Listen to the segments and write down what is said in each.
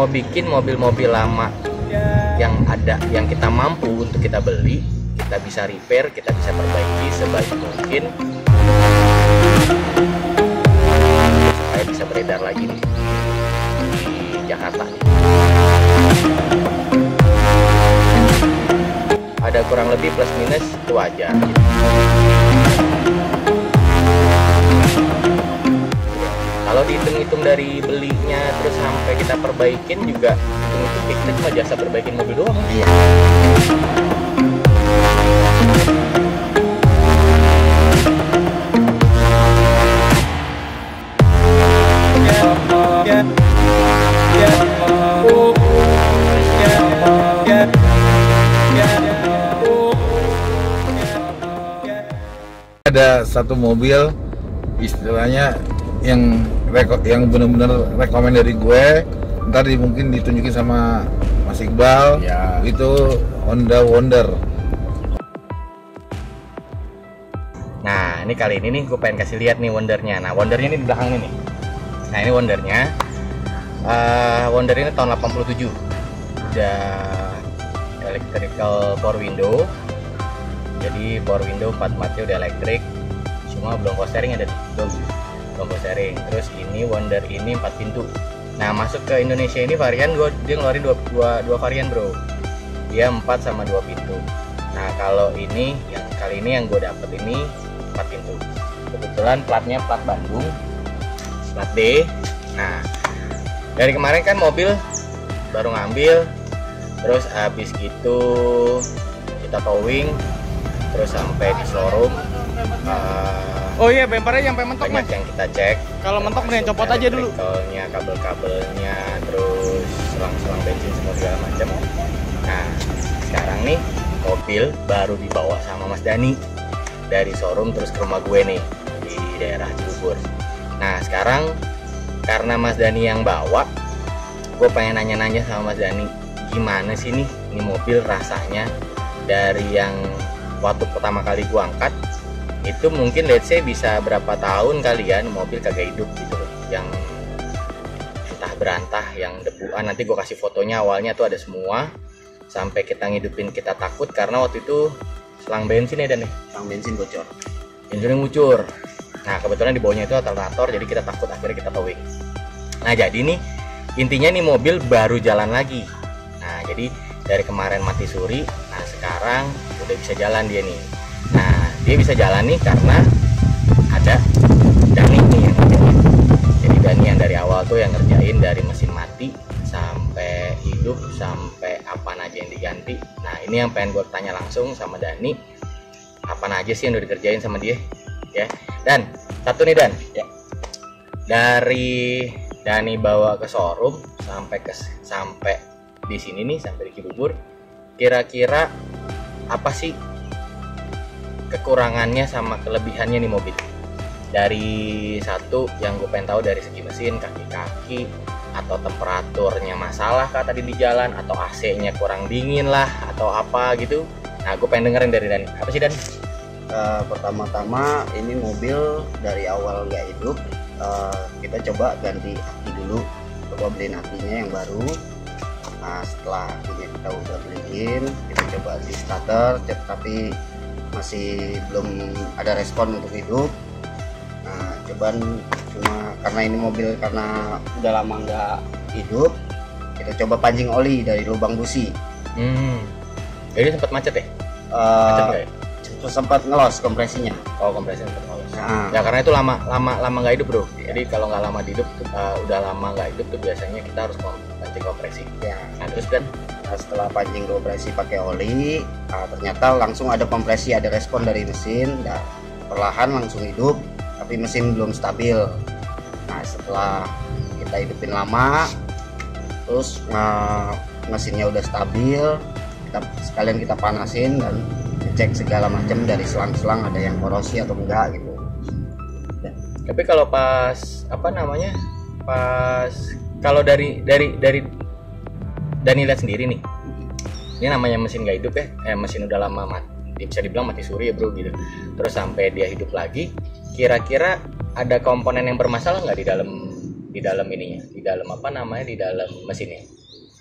mau bikin mobil-mobil lama yang ada, yang kita mampu untuk kita beli, kita bisa repair, kita bisa perbaiki sebaik mungkin supaya bisa beredar lagi nih di Jakarta nih. Ada kurang lebih plus minus itu wajar. Kalau dihitung-hitung dari belinya terus sampai kita perbaikin juga, itu kita cuma jasa perbaikin mobil doang. Iya. Ada satu mobil istilahnya yang benar-benar rekomen dari gue, ntar mungkin ditunjukin sama Mas Iqbal ya. Itu Honda Wonder. Nah ini kali ini nih gue pengen kasih lihat nih Wondernya. Nah Wondernya ini di belakang ini. Nah ini Wondernya. Wonder ini tahun 87, udah electrical power window. Jadi power window 4 matnya udah elektrik, cuma belum power steering, ada belum power steering. Terus ini Wonder ini 4 pintu. Nah masuk ke Indonesia ini varian dia ngeluarin dua varian bro, dia 4 sama 2 pintu. Nah kalau ini yang kali ini yang gue dapet ini 4 pintu. Kebetulan platnya plat Bandung, plat D. Nah dari kemarin kan mobil baru ngambil, terus habis gitu kita towing, terus sampai di showroom. Oh iya, bempernya yang mentok banyak yang kita cek. Kalau mentok mending copot aja dulu. Kabel-kabelnya, terus selang-selang bensin semua segala macam. Nah sekarang nih mobil baru dibawa sama Mas Dani dari showroom terus ke rumah gue nih di daerah Cibubur. Nah sekarang karena Mas Dani yang bawa, gue pengen nanya-nanya sama Mas Dani, gimana sih nih ini mobil rasanya dari yang waktu pertama kali gue angkat itu mungkin let's say bisa berapa tahun kalian mobil kagak hidup gitu loh, yang entah berantah, yang debuan. Nanti gue kasih fotonya, awalnya tuh ada semua sampai kita ngidupin kita takut karena waktu itu selang bensin ya Dan nih, selang bensin bocor, bensinnya ngucur. Nah kebetulan di bawahnya itu alternator, jadi kita takut, akhirnya kita towing. Nah jadi nih intinya nih mobil baru jalan lagi. Nah jadi dari kemarin mati suri, nah sekarang udah bisa jalan dia nih. Nah dia bisa jalan nih karena ada Dani nih yang ngerjain. Jadi Dani yang dari awal tuh yang ngerjain dari mesin mati sampai hidup sampai apa aja yang diganti. Nah ini yang pengen gue tanya langsung sama Dani, apa aja sih yang udah dikerjain sama dia ya. Dan satu nih Dan ya, dari Dani bawa ke showroom sampai di sini nih, sampai di Cibubur, kira-kira apa sih kekurangannya sama kelebihannya nih mobil? Dari satu yang gue pengen tahu dari segi mesin, kaki-kaki, atau temperaturnya masalah kah tadi di jalan, atau AC-nya kurang dingin lah, atau apa gitu. Nah gue pengen dengerin dari Dani, apa sih Dan? Pertama-tama ini mobil dari awal nggak hidup, kita coba ganti aki dulu, coba beliin akinya yang baru. Nah setelah akinya kita udah beliin, kita coba di starter, tapi masih belum ada respon untuk hidup. Nah cobaan cuma karena ini mobil karena udah lama nggak hidup, kita coba pancing oli dari lubang busi. Jadi sempat macet ya? Macet nggak ya? Sempat ngelos kompresinya. Oh kompresinya sempat ngelos. Ya karena itu lama nggak hidup bro. Ya. Jadi kalau nggak lama hidup, udah lama nggak hidup tuh biasanya kita harus pancing kompresi. Ya. Nah terus Dan? Nah, setelah pancing kompresi pakai oli, ternyata langsung ada kompresi, ada respon dari mesin. Nah, perlahan langsung hidup, tapi mesin belum stabil. Nah setelah kita hidupin lama, terus mesinnya udah stabil, sekalian kita panasin dan cek segala macam dari selang-selang ada yang korosi atau enggak gitu. Tapi kalau pas kalau dari Dani lihat sendiri nih, ini namanya mesin nggak hidup ya, mesin udah lama mati, bisa dibilang mati suri ya bro gitu. Terus sampai dia hidup lagi, kira-kira ada komponen yang bermasalah nggak di dalam ininya, di dalam di dalam mesinnya?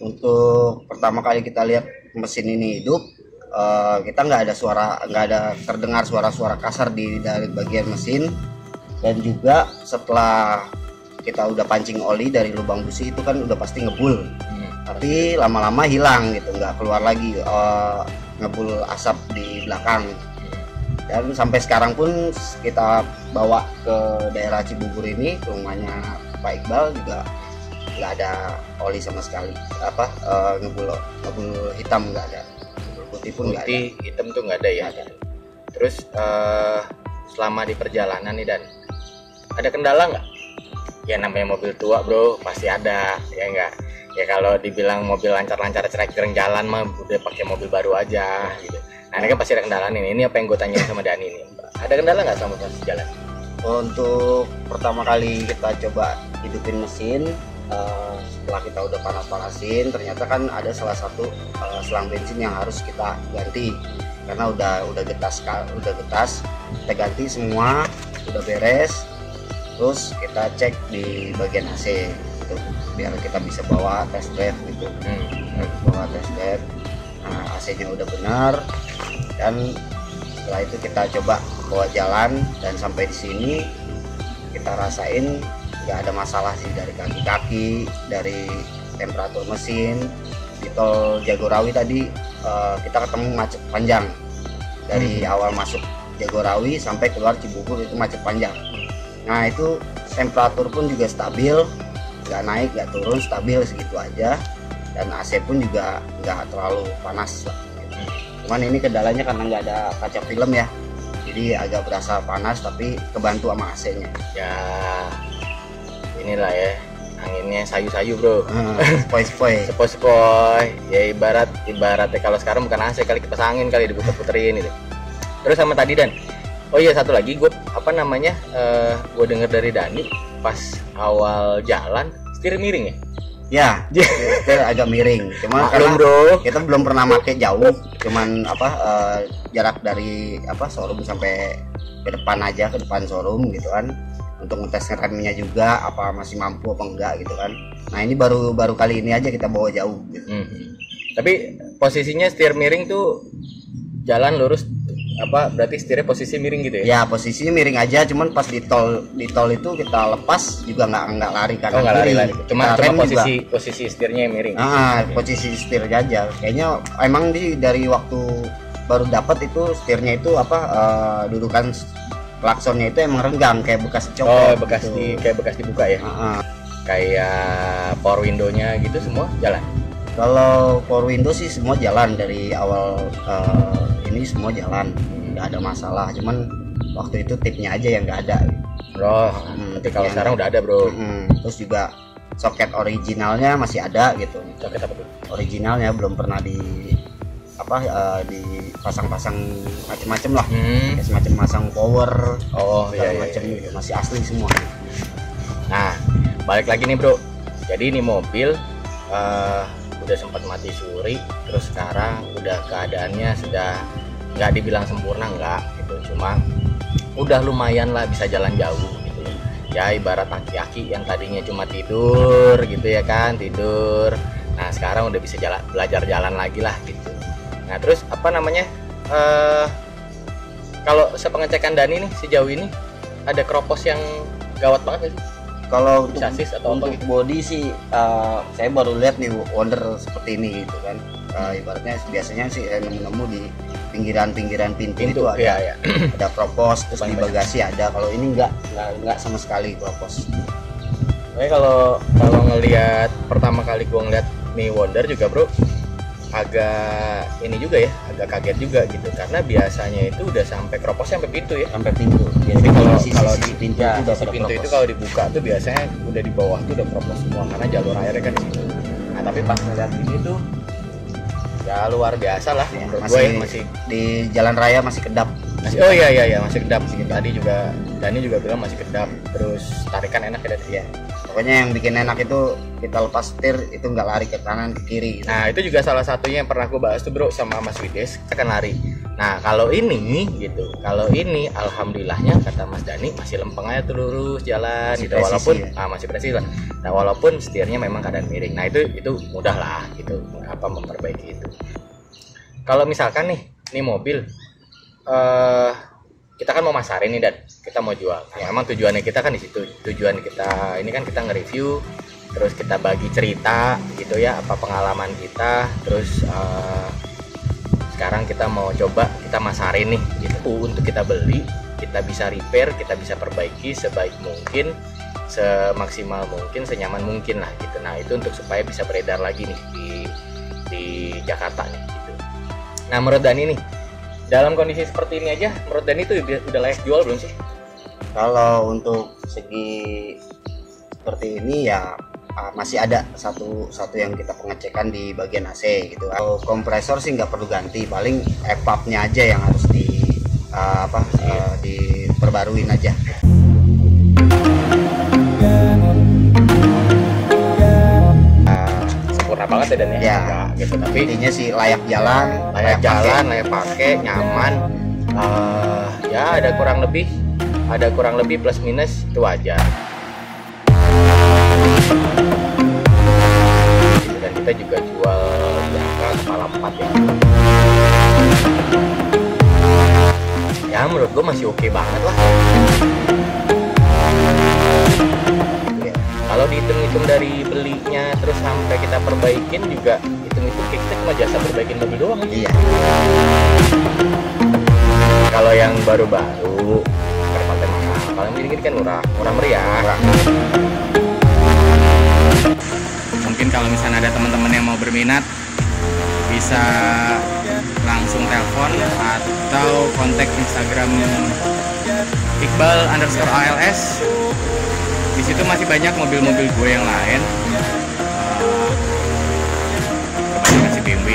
Untuk pertama kali kita lihat mesin ini hidup, kita nggak ada terdengar suara-suara kasar dari bagian mesin. Dan juga setelah kita udah pancing oli dari lubang busi itu kan udah pasti ngebul, tapi lama-lama hilang gitu, nggak keluar lagi ngebul asap di belakang. Dan sampai sekarang pun kita bawa ke daerah Cibubur ini, ke rumahnya Pak Iqbal juga nggak ada oli sama sekali, ngebul hitam nggak ada, ngebul putih pun nggak ada. Putih hitam tuh nggak ada ya. Nggak ada. Terus selama di perjalanan nih Dan, ada kendala nggak? Ya namanya mobil tua bro, pasti ada, ya enggak? Ya kalau dibilang mobil lancar-lancar cerek-cerek jalan mah udah pakai mobil baru aja gitu. Nah ini kan pasti ada kendala nih. Ini apa yang gue tanyain sama Dani nih. Ada kendala nggak sama pas jalan? Untuk pertama kali kita coba hidupin mesin, setelah kita udah panas-panasin, ternyata kan ada salah satu selang bensin yang harus kita ganti karena udah getas, kita ganti semua, udah beres. Terus kita cek di bagian AC gitu, biar kita bisa bawa test drive gitu. Bawa test drive, nah, AC-nya udah benar. Dan setelah itu kita coba bawa jalan, dan sampai di sini kita rasain nggak ada masalah sih dari kaki-kaki, dari temperatur mesin. Di tol Jagorawi tadi kita ketemu macet panjang dari awal masuk Jagorawi sampai keluar Cibubur, itu macet panjang. Nah itu temperatur pun juga stabil, nggak naik nggak turun, stabil segitu aja. Dan AC pun juga nggak terlalu panas lah. Cuman ini kendalanya karena nggak ada kaca film ya, jadi agak berasa panas tapi kebantu sama AC-nya. Ya inilah ya, anginnya sayu-sayu bro. Sepoi-sepoi. Ya ibaratnya kalau sekarang bukan AC kali, kipas angin kali diputer-puterin gitu. Terus sama tadi Dan, oh iya satu lagi, gue gue denger dari Dani pas awal jalan setir miring ya? Ya, setir agak miring. Cuma karena kita belum pernah pakai jauh, cuman jarak dari showroom sampai ke depan aja, ke depan showroom gitu kan. Untuk ngetes remnya juga apa masih mampu apa enggak gitu kan. Nah ini baru kali ini aja kita bawa jauh gitu. Tapi posisinya setir miring tuh jalan lurus, berarti setirnya posisi miring gitu ya? Ya posisinya miring aja, cuman pas di tol itu kita lepas juga nggak lari kanan kiri. Lari. Cuma posisi setirnya yang miring. Posisi setir aja. Kayaknya emang dari waktu baru dapat itu setirnya itu dudukan klaksonnya itu emang renggang kayak bekas dicopot. Kayak bekas dibuka ya. Kayak power window-nya gitu semua jalan. Kalau power window sih semua jalan dari awal ini semua jalan, nggak ada masalah. Cuman waktu itu tipnya aja yang nggak ada. Tapi kalau sekarang udah ada bro. Terus juga soket originalnya masih ada gitu. Soket apa tuh? Originalnya belum pernah dipasang-pasang macem-macem lah. Kayak semacam pasang power. Macam gitu. Masih asli semua. Nah balik lagi nih bro. Jadi ini mobil udah sempat mati suri, terus sekarang udah keadaannya sudah nggak dibilang sempurna nggak gitu, cuma udah lumayan lah bisa jalan jauh gitu ya. Ibarat aki-aki yang tadinya cuma tidur gitu ya kan, tidur, nah sekarang udah bisa belajar jalan lagi lah gitu. Nah terus kalau sepengecekan Dani nih sejauh ini ada keropos yang gawat banget sih? Kalau untuk chassis atau untuk gitu? Body sih saya baru lihat nih Wonder seperti ini gitu kan. Ibaratnya biasanya sih nemu di pinggiran pintu itu ada ada keropos, terus di bagasi ada. Kalau ini enggak sama sekali keropos. Kalau ngelihat pertama kali gua ngeliat nih Wonder juga bro, agak ini juga ya, agak kaget juga gitu, karena biasanya itu udah sampai keropos sampai pintu ya, sampai pintu. Jadi kalau di pintu itu kalau dibuka tuh biasanya udah di bawah tuh udah keropos semua karena jalur airnya kan di situ. Nah tapi pas ngeliat ini tuh ya luar biasa lah ya, menurut gue masih di jalan raya masih kedap. Masih kedap sih. Tadi juga Dani juga bilang masih kedap, terus tarikan enak ya. Pokoknya yang bikin enak itu kita lepas setir itu nggak lari ke kanan ke kiri gitu. Nah itu juga salah satunya yang pernah gue bahas tuh bro sama Mas Wides, akan lari. Nah kalau ini gitu, kalau ini alhamdulillahnya kata Mas Dani masih lempeng aja tuh, lurus jalan Masih gitu, presisi walaupun ya? masih presisi lah. Nah walaupun setirnya memang keadaan miring. Nah itu mudah lah gitu, apa memperbaiki itu. Kalau misalkan nih mobil kita kan mau masarin nih dan kita mau jual. Ya memang tujuannya kita kan di situ. Tujuan kita ini kan kita nge-review, terus kita bagi cerita gitu ya, apa pengalaman kita, terus sekarang kita mau coba kita masarin nih gitu untuk kita beli, kita bisa repair, kita bisa perbaiki sebaik mungkin, semaksimal mungkin, senyaman mungkin lah gitu. Nah itu untuk supaya bisa beredar lagi nih di Jakarta nih gitu. Nah menurut Dani nih, dalam kondisi seperti ini aja menurut Dani itu udah layak jual belum sih? Kalau untuk segi seperti ini ya masih ada satu yang kita pengecekan di bagian AC gitu. Kalau kompresor sih nggak perlu ganti, paling EPAP-nya aja yang harus diperbaruin aja. Sempurna banget ya Dan ya. Ya, gitu. Tapi intinya sih layak jalan, layak pakai, nyaman. Ya ada kurang lebih plus minus itu wajar. Dan kita juga jual jangka kepala 4 ya. Ya menurut gue masih oke banget lah. Kalau dihitung-hitung dari belinya terus sampai kita perbaikin juga, hitung-hitung kita cuma jasa perbaikin mobil doang. Iya. Kalau yang baru-baru perpatnya mahal, kalau yang gini kan murah meriah. Mungkin kalau misalnya ada teman-teman yang mau berminat bisa langsung telepon atau kontak Instagram Iqbal_ALS. Di situ masih banyak mobil-mobil gue yang lain. Kebanyakan si BMW.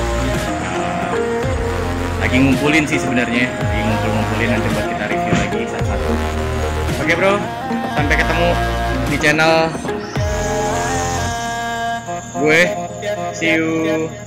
Lagi ngumpulin sih sebenarnya, lagi ngumpulin nanti buat kita review lagi satu-satu. Oke bro, sampai ketemu di channel gue. See you.